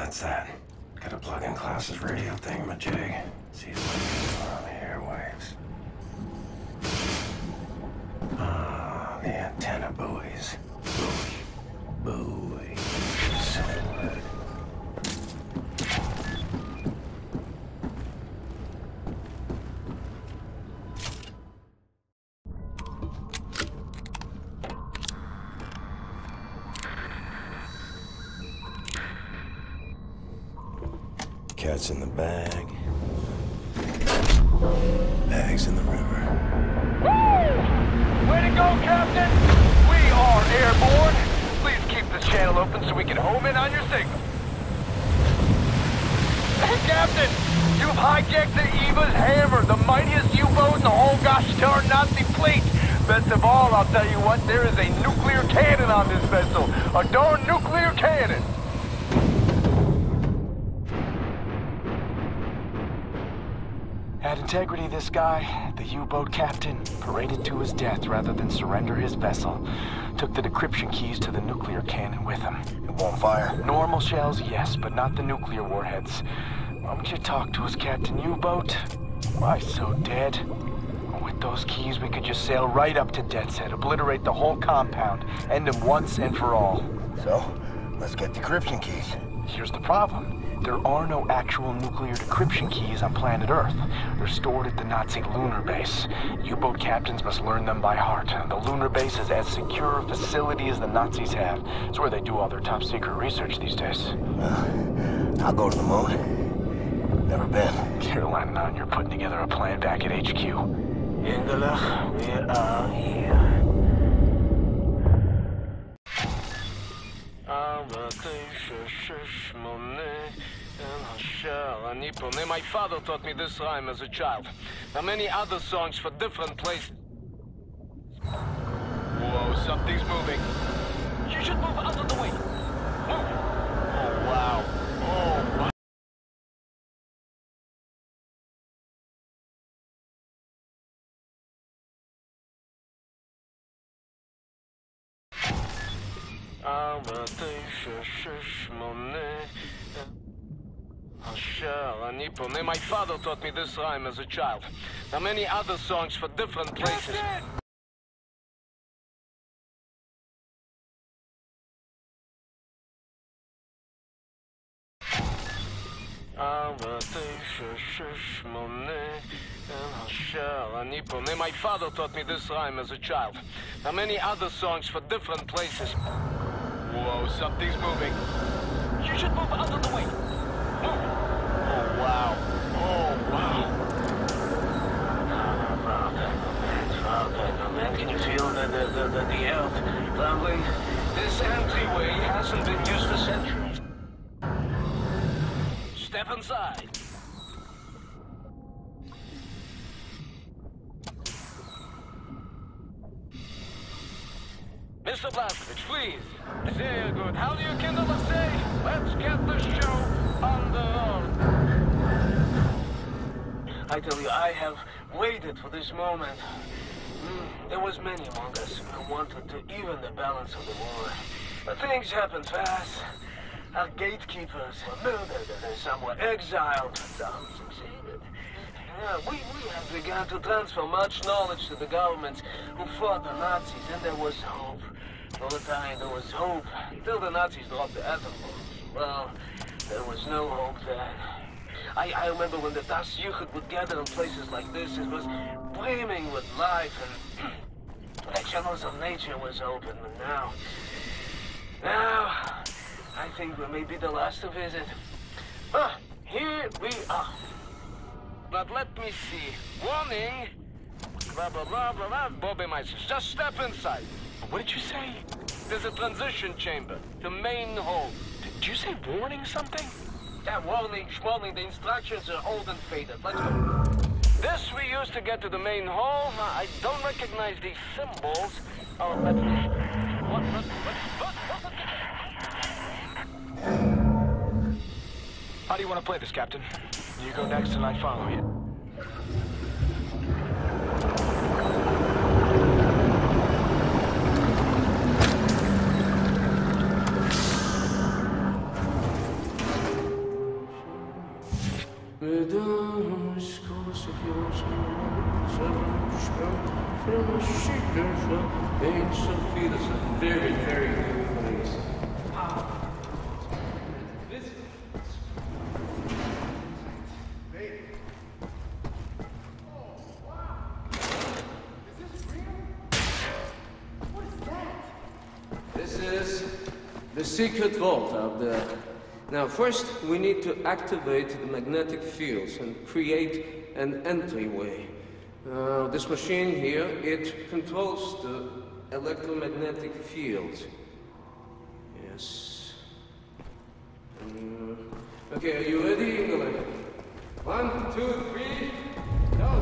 That's that. Gotta plug in Klaus's radio thingamajig. See if on the airwaves. Ah, the antenna buoys. Buoys. Cat's in the bag. Bag's in the river. Woo! Way to go, Captain! We are airborne. Please keep this channel open so we can home in on your signal. Hey, Captain! You've hijacked the Eva's Hammer, the mightiest U-boat in the whole gosh darn Nazi fleet. Best of all, I'll tell you what, there is a nuclear cannon on this vessel. A darn nuclear cannon! Had integrity, this guy. The U-boat captain paraded to his death rather than surrender his vessel. Took the decryption keys to the nuclear cannon with him. It won't fire. Normal shells, yes, but not the nuclear warheads. Why don't you talk to us, Captain U-boat? Why so dead? With those keys, we could just sail right up to Death's Head, obliterate the whole compound, end him once and for all. So, let's get decryption keys. Here's the problem. There are no actual nuclear decryption keys on planet Earth. They're stored at the Nazi lunar base. U-boat captains must learn them by heart. The lunar base is as secure a facility as the Nazis have. It's where they do all their top secret research these days. I'll go to the moon. Never been. Caroline and I, you're putting together a plan back at HQ. Engelach, we are here. My father taught me this rhyme as a child. Now many other songs for different places. Whoa, something's moving. You should move out of the way. Move. Oh, wow. Oh, wow. My father taught me this rhyme as a child. Now many other songs for different places. My father taught me this rhyme as a child. Now many other songs for different places. Whoa, something's moving. You should move out of the way. Move. Oh, wow. Oh, wow. Man, can you feel the earth rumbling? This entryway hasn't been used for centuries. Step inside. Mr. Blazkowicz, please. Very good. How do you kindle a say? Let's get the show on the road. I tell you, I have waited for this moment. There was many among us who wanted to even the balance of the war. But things happened fast. Our gatekeepers were murdered and some were exiled. Some succeeded. We have begun to transfer much knowledge to the governments who fought the Nazis, and there was hope. For a time, there was hope, until the Nazis dropped the atom bomb. Well, there was no hope then. I remember when the Das Jugend would gather in places like this, it was brimming with life, and the channels of nature was open, but now, I think we may be the last to visit. Here we are. But let me see. Warning! Blah, blah, blah, blah, blah. Bobby Meister, just step inside. What did you say? There's a transition chamber. The main hall. Did you say warning something? Yeah, warning, schwarning. The instructions are old and faded. Let's go. This we use to get to the main hall. I don't recognize these symbols. Oh, let's... What? How do you want to play this, Captain? You go next and I follow you. Sophie, this is a very, very good place. This is the secret vault out there. Now, first, we need to activate the magnetic fields and create an entryway. This machine here, it controls the electromagnetic field. Yes. Okay, are you ready, England? 1, 2, 3, go!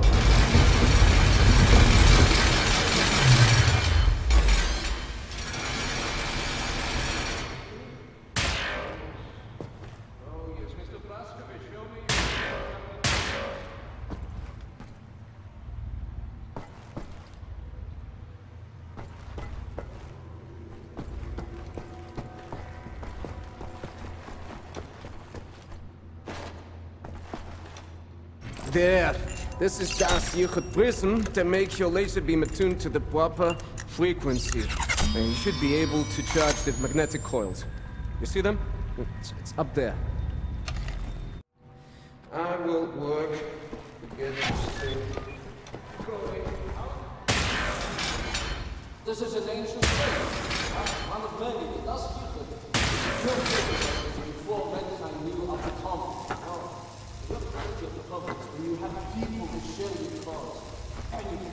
There. This is Das Yichud prism to make your laser beam attuned to the proper frequency. And you should be able to charge the magnetic coils. You see them? It's up there. I will work to get this thing going. This is an ancient place. One of many, the Das Yichud. Before mankind knew of the common. Look at the province where you have people who share your cause. Anything.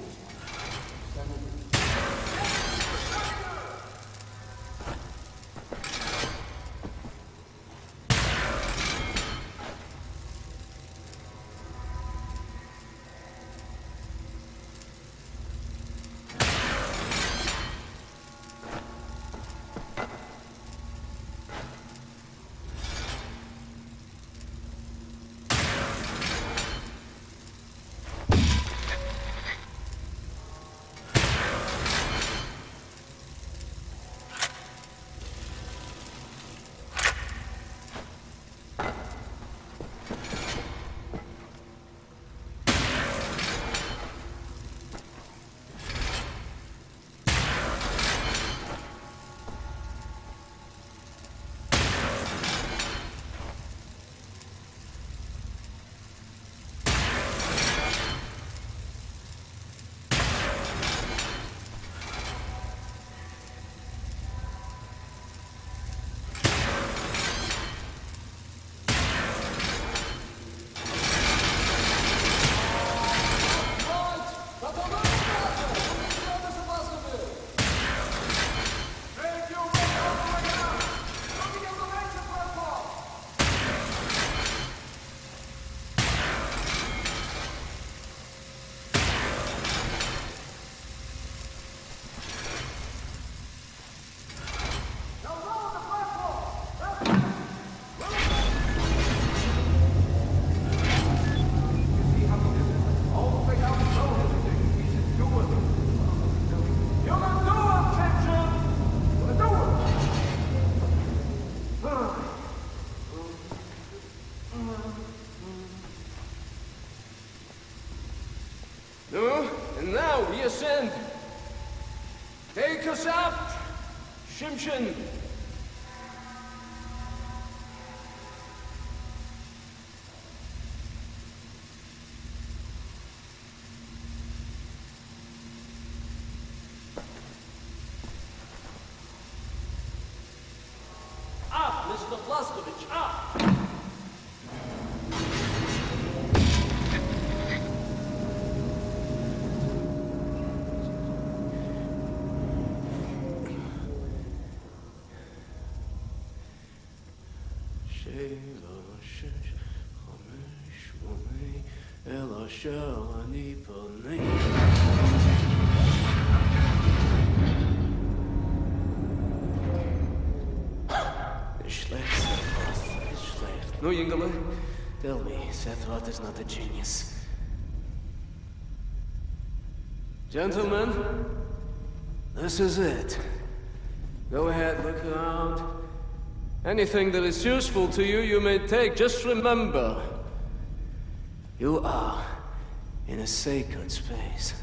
Now we ascend. Take us out, Shimshin. Up, Mr. Blazkowicz, up! No, Yingala. Tell me, Sephiroth is not a genius. Gentlemen, this is it. Go ahead, look around. Anything that is useful to you, you may take. Just remember, You are in a sacred space.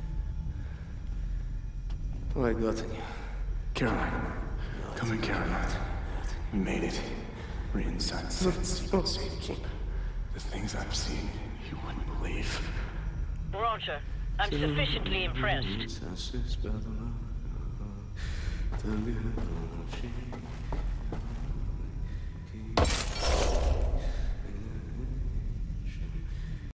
What I got in you? Caroline. Come in, Caroline. We made it. We're inside the secret safekeep. The things I've seen, you wouldn't believe. Roger. I'm sufficiently impressed.